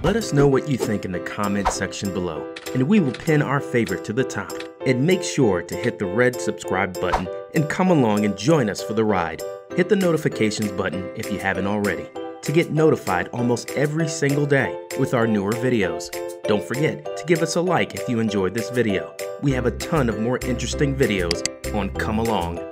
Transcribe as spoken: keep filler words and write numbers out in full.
Let us know what you think in the comment section below, and we will pin our favorite to the top. And make sure to hit the red subscribe button and come along and join us for the ride. Hit the notifications button if you haven't already to get notified almost every single day with our newer videos. Don't forget to give us a like if you enjoyed this video. We have a ton of more interesting videos on Come Along.